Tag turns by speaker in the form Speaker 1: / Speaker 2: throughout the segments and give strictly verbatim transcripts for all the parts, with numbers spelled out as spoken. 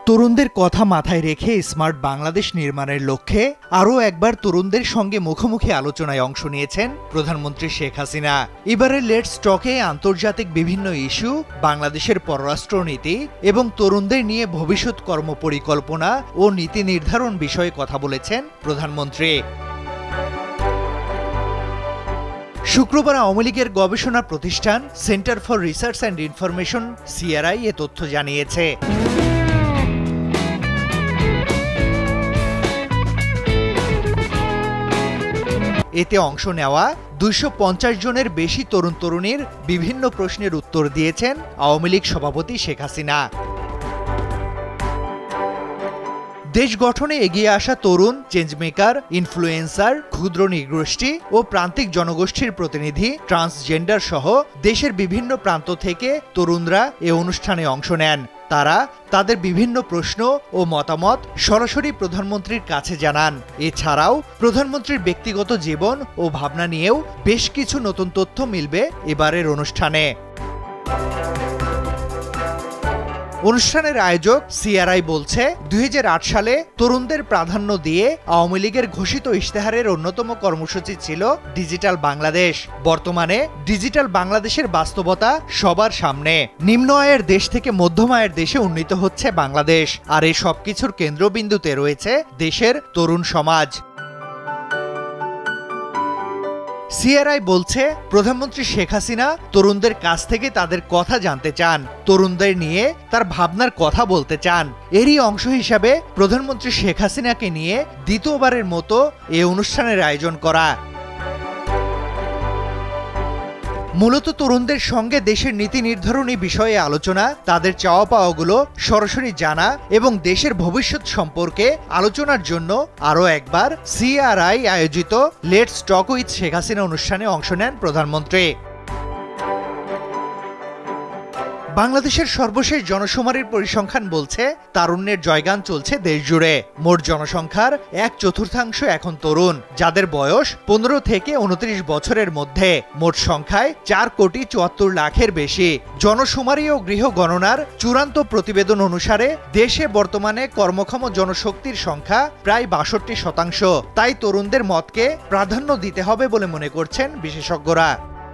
Speaker 1: তরুণদের কথা মাথায় রেখে স্মার্ট বাংলাদেশ নির্মাণের লক্ষ্যে আরও একবার তরুণদের সঙ্গে মুখোমুখি আলোচনায় অংশ নিয়েছেন প্রধানমন্ত্রী শেখ হাসিনা। এবারের লেটস টকে আন্তর্জাতিক বিভিন্ন ইস্যু, বাংলাদেশের পররাষ্ট্রনীতি এবং তরুণদের নিয়ে ভবিষ্যৎ কর্মপরিকল্পনা ও নীতি নির্ধারণ বিষয়ে কথা বলেছেন প্রধানমন্ত্রী। শুক্রবার আওয়ামী লীগের গবেষণা প্রতিষ্ঠান centre for research and information CRI এ তথ্য জানিয়েছে। এতে অংশ নেওয়া দুইশো পঞ্চাশ জনের বেশি তরুণ তরুণীর বিভিন্ন প্রশ্নের উত্তর দিয়েছেন আওয়ামী লীগ সভাপতি শেখ হাসিনা। দেশ গঠনে এগিয়ে আসা তরুণ, চেঞ্জমেকার, ইনফ্লুয়েন্সার, ক্ষুদ্র নৃগোষ্ঠী ও প্রান্তিক জনগোষ্ঠীর প্রতিনিধি, ট্রান্সজেন্ডার সহ দেশের বিভিন্ন প্রান্ত থেকে তরুণরা এ অনুষ্ঠানে অংশ নেন। তারা তাদের বিভিন্ন প্রশ্ন ও মতামত সরাসরি প্রধানমন্ত্রীর কাছে জানান। এছাড়াও প্রধানমন্ত্রীর ব্যক্তিগত জীবন ও ভাবনা নিয়েও বেশ কিছু নতুন তথ্য মিলবে এবারের অনুষ্ঠানে। অনুষ্ঠানের আয়োজক সিআরআই বলছে, দুই হাজার আট সালে তরুণদের প্রাধান্য দিয়ে আওয়ামী লীগের ঘোষিত ইশতেহারের অন্যতম কর্মসূচি ছিল ডিজিটাল বাংলাদেশ। বর্তমানে ডিজিটাল বাংলাদেশের বাস্তবতা সবার সামনে। নিম্ন আয়ের দেশ থেকে মধ্যম আয়ের দেশে উন্নীত হচ্ছে বাংলাদেশ, আর এই সবকিছুর কেন্দ্রবিন্দুতে রয়েছে দেশের তরুণ সমাজ। সিআরআই বলছে, প্রধানমন্ত্রী শেখ হাসিনা তরুণদের কাছ থেকে তাদের কথা জানতে চান, তরুণদের নিয়ে তার ভাবনার কথা বলতে চান। এরই অংশ হিসাবে প্রধানমন্ত্রী শেখ হাসিনাকে নিয়ে দ্বিতীয়বারের মতো এ অনুষ্ঠানের আয়োজন করা। মূলত তরুণদের সঙ্গে দেশের নীতি নির্ধারণী বিষয়ে আলোচনা, তাদের চাওয়া পাওয়াগুলো সরাসরি জানা এবং দেশের ভবিষ্যৎ সম্পর্কে আলোচনার জন্য আরও একবার সিআরআই আয়োজিত let's talk with Sheikh Hasina অনুষ্ঠানে অংশ নেন প্রধানমন্ত্রী। বাংলাদেশের সর্বশেষ জনশুমারির পরিসংখ্যান বলছে, তারুণ্যের জয়গান চলছে দেশ জুড়ে। মোট জনসংখ্যার এক চতুর্থাংশ এখন তরুণ, যাদের বয়স পনেরো থেকে উনত্রিশ বছরের মধ্যে। মোট সংখ্যায় চার কোটি চুয়াত্তর লাখের বেশি। জনশুমারি ও গৃহ গণনার চূড়ান্ত প্রতিবেদন অনুসারে দেশে বর্তমানে কর্মক্ষম জনশক্তির সংখ্যা প্রায় বাষট্টি শতাংশ। তাই তরুণদের মতকে প্রাধান্য দিতে হবে বলে মনে করছেন বিশেষজ্ঞরা।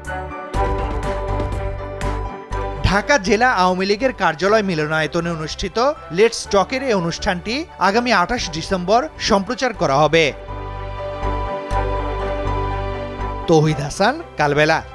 Speaker 1: ঢাকা জেলা আওয়ামী লীগের কার্যালয় মিলনায়তনে অনুষ্ঠিত লেটস টকের এই অনুষ্ঠানটি আগামী আঠাশ ডিসেম্বর সম্প্রচার করা হবে। তৌহিদ হাসান, কালবেলা।